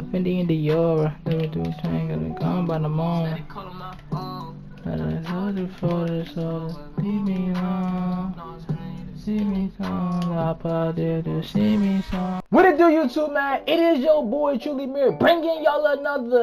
Fendi in the Dior. Let me do a thing, gonna come by the morning. Let us hold it for this soul. Leave me alone. See me come up out there to see me some. What it do, YouTube, man? It is your boy Truly Mirror bringing y'all another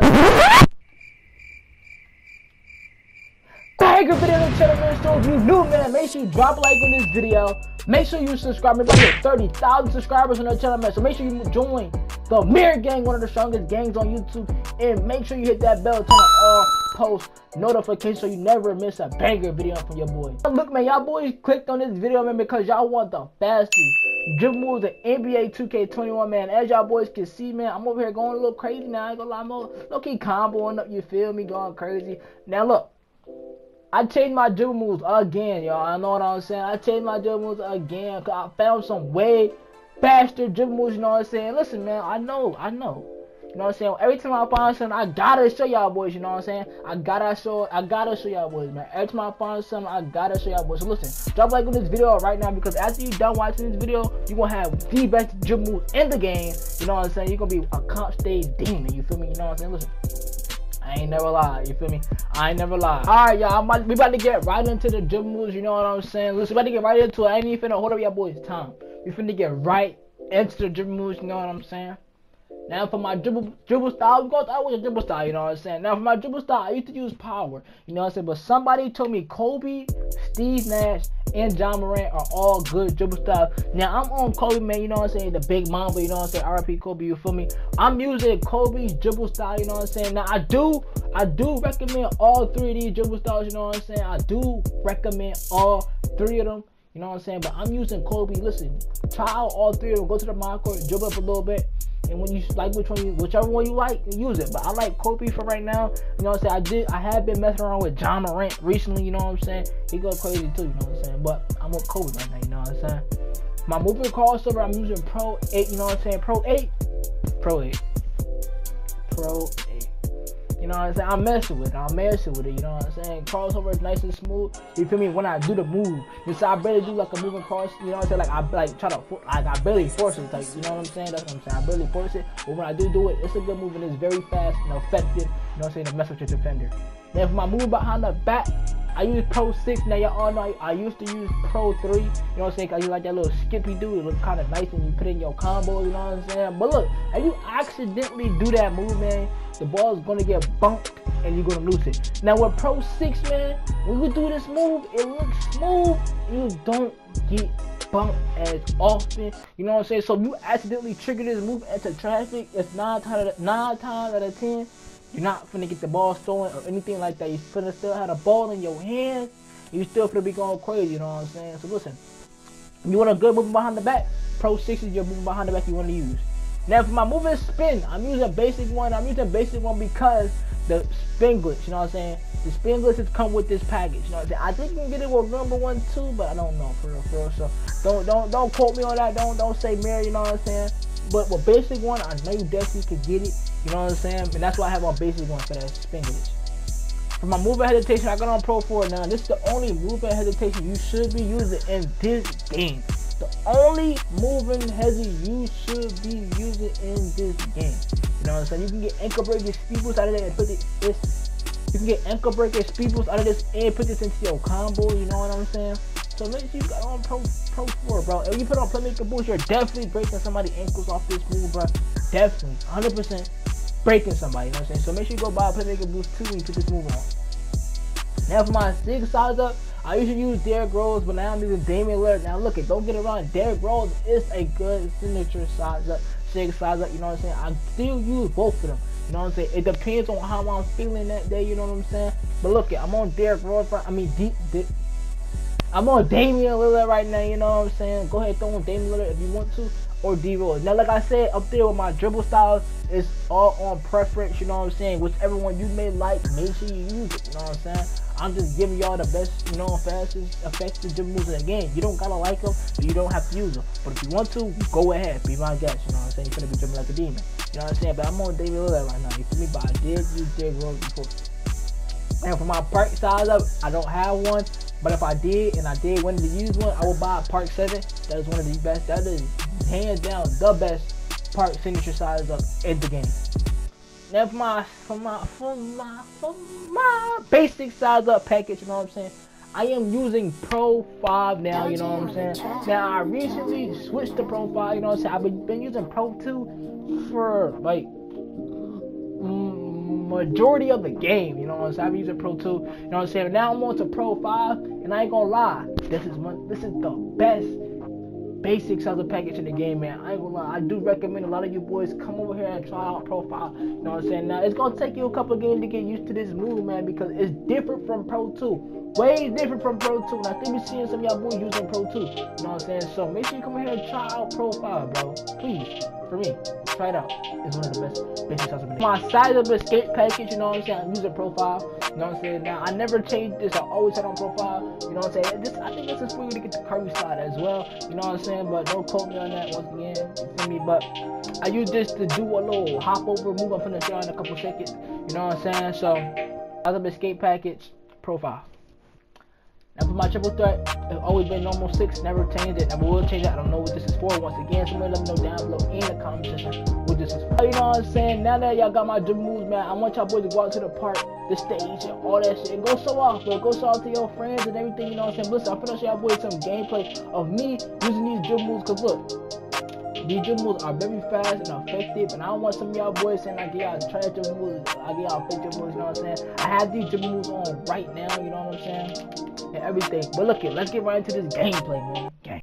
banger video on the channel, man. So if you new, man, make sure you drop a like on this video. Make sure you subscribe. We're about to get 30,000 subscribers on the channel, man. So make sure you join the Mirror Gang, one of the strongest gangs on YouTube. And make sure you hit that bell, turn on all post notifications so you never miss a banger video from your boy. Look, man, y'all boys clicked on this video, man, because y'all want the fastest dribble moves in NBA 2K21, man. As y'all boys can see, man, I'm over here going a little crazy now. I ain't gonna lie, I'm low-key comboing up, you feel me, going crazy. Now, look. I changed my dribble moves again, y'all. I know what I'm saying. I changed my dribble moves again because I found some way faster dribble moves, you know what I'm saying? Listen, man, I know. You know what I'm saying? Every time I find something, I gotta show y'all boys, you know what I'm saying? I gotta show y'all boys, man. Every time I find something, I gotta show y'all boys. So listen, drop a like on this video right now, because after you done watching this video, you're gonna have the best dribble moves in the game. You know what I'm saying? You're gonna be a comp stage demon, you feel me? You know what I'm saying? Listen. I ain't never lie, you feel me? I ain't never lie. Alright, y'all, we about to get right into the dribble moves, you know what I'm saying? Listen, we about to get right into it. I ain't even finna hold up y'all boys' time. We finna get right into the dribble moves, you know what I'm saying? Now for my dribble style, we're going to start with a dribble style, you know what I'm saying? Now for my dribble style, I used to use power, you know what I'm saying? But somebody told me Kobe, Steve Nash, and Ja Morant are all good dribble styles. Now I'm on Kobe, man, you know what I'm saying? The big mamba, you know what I'm saying? RIP Kobe, you feel me? I'm using Kobe's dribble style, you know what I'm saying? Now I do recommend all three of these dribble styles, you know what I'm saying? I do recommend all three of them, you know what I'm saying? But I'm using Kobe. Listen, try out all three of them. Go to the mind court, dribble up a little bit. And when you like whichever one you like, use it. But I like Kobe for right now. You know what I'm saying? I have been messing around with Ja Morant recently, you know what I'm saying? He goes crazy too, you know what I'm saying? But I'm with Kobe right now, you know what I'm saying? My moving crossover, I'm using Pro 8, you know what I'm saying? Pro 8. You know what I'm saying? I'm messing with it, you know what I'm saying? Crossover is nice and smooth. You feel me? When I do the move, you see, I barely do like a moving cross, you know what I'm saying? Like I barely force it, like, you know what I'm saying? That's what I'm saying. I barely force it, but when I do it, it's a good move and it's very fast and effective, you know what I'm saying, to mess with your defender. Then for my move behind the back, I use Pro 6. Now y'all all know I used to use Pro 3. You know what I'm saying? Cause you like that little skippy dude. It looks kind of nice when you put in your combo. You know what I'm saying? But look, if you accidentally do that move, man, the ball is gonna get bumped and you're gonna lose it. Now with Pro 6, man, when you do this move, it looks smooth. You don't get bumped as often. You know what I'm saying? So if you accidentally trigger this move into traffic, it's 9 times out of 10. You're not finna get the ball stolen or anything like that. You're finna still have the ball in your hand. You still finna be going crazy, you know what I'm saying? So listen, if you want a good movement behind the back, Pro 6 is your movement behind the back you want to use. Now for my moving spin, I'm using basic one. I'm using basic one because the spin glitch, you know what I'm saying? The spin glitches come with this package, you know what I'm saying? I think you can get it with number 1 too, but I don't know for real. So don't quote me on that. Don't say Mary, you know what I'm saying? But with basic one, I know you definitely could get it. You know what I'm saying? And that's why I have on basic one for that spin glitch. For my movement hesitation, I got on Pro 4 now. This is the only movement hesitation you should be using in this game. The only moving hesi you should be using in this game. You know what I'm saying? You can get ankle breaking speed boost out of that and put this. You can get ankle breaking speed boost out of this and put this into your combo. You know what I'm saying? So make sure you got on Pro 4, bro. If you put on Playmaker Boost, you're definitely breaking somebody's ankles off this move, bro. Definitely, 100% breaking somebody, you know what I'm saying? So make sure you go buy a Playmaker Boost 2 when you put this move on. Now for my SIG size up, I usually use Derrick Rose, but now I'm using Damian Lillard. Now look, don't get it wrong, Derrick Rose is a good signature size up, SIG size up, you know what I'm saying? I still use both of them. You know what I'm saying? It depends on how I'm feeling that day, you know what I'm saying? But look, I'm on Derrick Rose, I'm on Damian Lillard right now, you know what I'm saying? Go ahead, throw on Damian Lillard if you want to, or D-Rose. Now, like I said, up there with my dribble styles, it's all on preference, you know what I'm saying? Whichever one you may like, make sure you use it, you know what I'm saying? I'm just giving y'all the best, you know, fastest, effective dribble moves in the game. You don't gotta like them, but you don't have to use them. But if you want to, go ahead, be my guest, you know what I'm saying? You're gonna be dribbling like a demon, you know what I'm saying? But I'm on Damian Lillard right now, you feel me? But I did use Derrick Rose before. And for my park size up, I don't have one. But if I did, and I did want to use one, I would buy a Park 7. That is one of the best. That is hands down the best Park signature size up in the game. Now for my basic size up package, you know what I'm saying? I am using Pro 5 now, you know what I'm saying? Now I recently switched to Pro 5, you know what I'm saying? I've been using Pro 2 for like majority of the game, you know what I'm saying? I've been using Pro 2, you know what I'm saying? Now I'm on to Pro 5, and I ain't gonna lie, this is the best basic size package in the game, man. I ain't gonna lie, I do recommend a lot of you boys come over here and try out Pro 5, you know what I'm saying? Now it's gonna take you a couple of games to get used to this move, man, because it's different from Pro 2. Way different from Pro 2, and I think we're seeing some of y'all boys using Pro 2, you know what I'm saying? So make sure you come here and try out Pro 5, bro. Please, for me, try it out. It's one of the best basic size of the game. My size of escape package, you know what I'm saying? I'm using Pro 5, you know what I'm saying? Now I never changed this, I always had on Pro 5, you know what I'm saying? I think this is for you to get the curvy slide as well, you know what I'm saying? But don't quote me on that once again, you feel me? But I use this to do a little hop over move. I'm finna show in a couple seconds, you know what I'm saying? So size of escape package, Pro 5. Now for my triple threat, it's always been normal 6, never changed it, never will change it. I don't know what this is for. Once again, somebody let me know down below in the comment section what this is for. You know what I'm saying? Now that y'all got my dribble moves, man, I want y'all boys to go out to the park, the stage, and all that shit. And go show off, bro. Go show off to your friends and everything, you know what I'm saying? But listen, I'm finna show y'all boys some gameplay of me using these dribble moves, cause look, these dribble moves are very fast and effective, and I don't want some of y'all boys saying I get y'all trash dribble moves, I get y'all fake dribble moves, you know what I'm saying? I have these dribble moves on right now, you know what I'm saying? And everything. But look it, let's get right into this gameplay, man. Gang.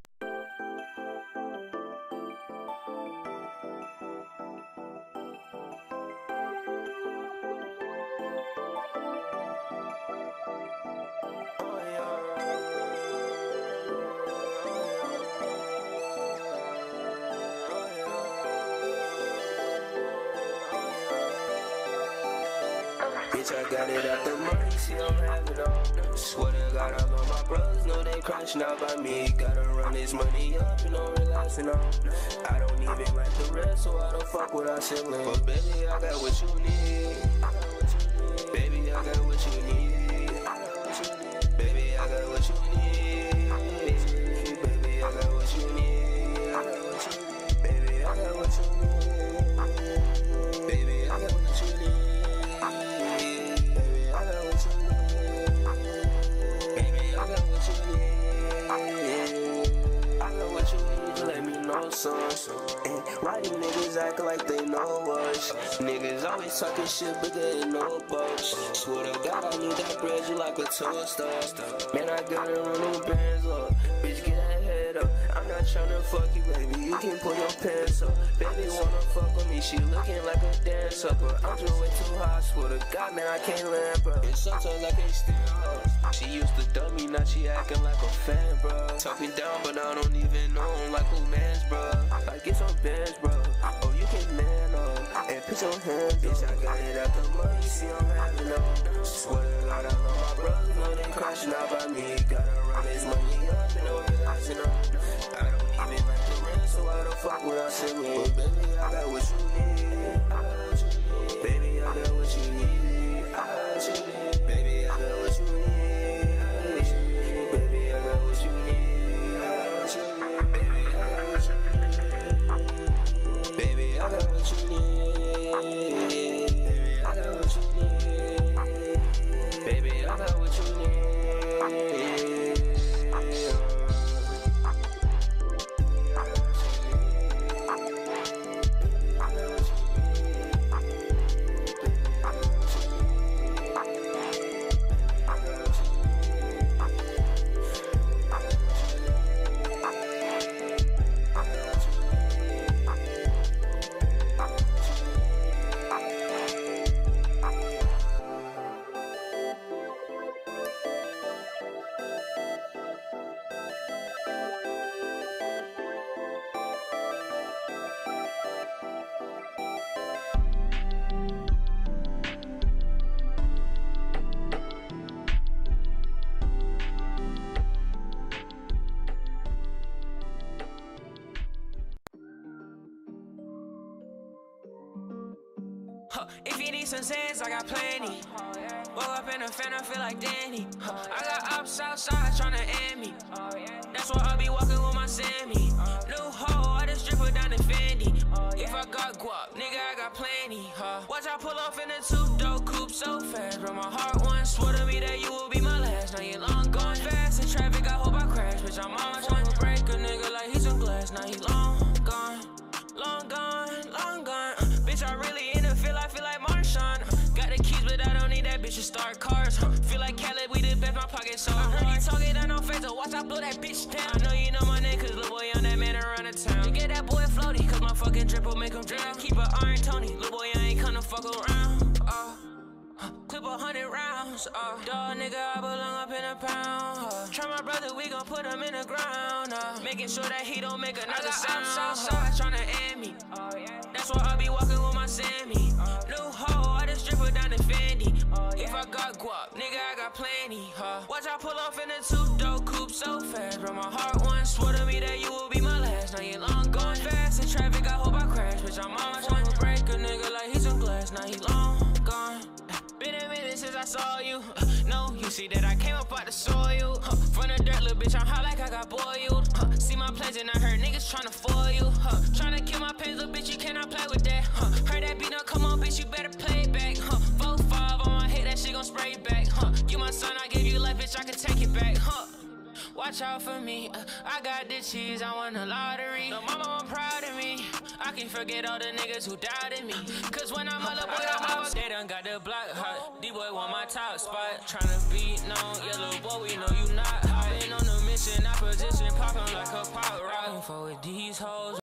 Bitch, I got it out the money, see I'm having on. Swear to God, I love my brothers, know they crashing out by me. Gotta run this money up, you know, relaxing on. I don't even like the rest, so I don't fuck with our siblings. But baby, I got what you need. Baby, I got what you need. Baby, I got what you need. Baby, I got what you need. Baby, I got what you need. Baby, I got what you need. And why these niggas act like they know us? Niggas always talking shit, but they ain't no boss. Swear to God, I need that bread, you like a toaster. Man, I gotta run them bands up. Bitch, get that head up. I'm not tryna fuck you, baby. You can pull your pants up. Baby wanna fuck with me, she looking like a dancer, but I'm just way too hot. Swear to God, man, I can't land, bro. And sometimes I can't stand her. She used to dumb me, now she acting like a fan, bro. Talking down, but I don't even know him like who mans, bro. Like get some bands, bro. Oh, you can man up and put your hands, bitch. I got it out the money, see I'm having on. Swear to God, I love my brothers, know they crashing out by me. Gotta run this money up and overlapping on. I don't even like the rest, so I don't fuck with our siblings. But baby, I got what you need. Baby, I got what you need. Baby, I got what you need. Baby, I got what you need. Baby, I got what you need. Baby, I got what you need. Baby, I got what you need. Baby, I got what you need. If you need some Zans, I got plenty. Woke up in a fan, I feel like Danny. I got ops outside tryna end me. That's why I be walking with my Sammy. New hoe, I just drip her down in Fendi. If I got guap, nigga, I got plenty. Watch I pull off in a two-door coupe so fast. Bro, my heart once swore to me that you will be my last. Now you long gone fast in traffic, I hope I crash. Bitch, I'm on trying to break a nigga like he's some glass. Now he long gone, long gone, long gone. Bitch, I really in the feel like Marshawn. Got the keys, but I don't need that bitch to start cars. Feel like Khaled, we the best, my pocket so hard. I heard you talking down on face, so watch I blow that bitch down. I know you know my name, cause little boy on that man around the town. You get that boy floaty, cause my fucking drip will make him drown. Keep an iron Tony, little boy, I ain't come to fuck around. Clip 100 rounds, dog nigga, I belong up in a pound. Try my brother, we gon' put him in the ground. Making sure that he don't make another sound. Southside tryna end me. That's why I be walking with my Sammy. New hoe, I just drip her down in Fendi. If I got guap, nigga, I got plenty. Watch I pull off in a two-door coupe so fast. Bro, my heart once swore to me that you will be my last. Now you long gone fast in traffic, I hope I crash. Bitch, I'm on trying to break a nigga like he's some glass. Now he long gone. Been a minute since I saw you. No, you see that I came up out the soil. From the dirt, little bitch, I'm hot like I got boiled. See my plans and I heard niggas tryna foil you. Tryna kill my pants, little bitch, you cannot play with that. Heard that beat, no, come on, bitch, you better play it back. 4-5 on my head, that shit gon' spray back. You my son, I give you life, bitch, I can take it back. Watch out for me, I got the cheese, I won the lottery. No mama, I'm proud of me. I can't forget all the niggas who doubted me. Cause when I'm a little boy, I'm out. They done got the block hot. D-boy want my top spot. Tryna be known, yeah, little boy, we know you not hot. Been on the mission, opposition, poppin' like a pop rock. For with these hoes.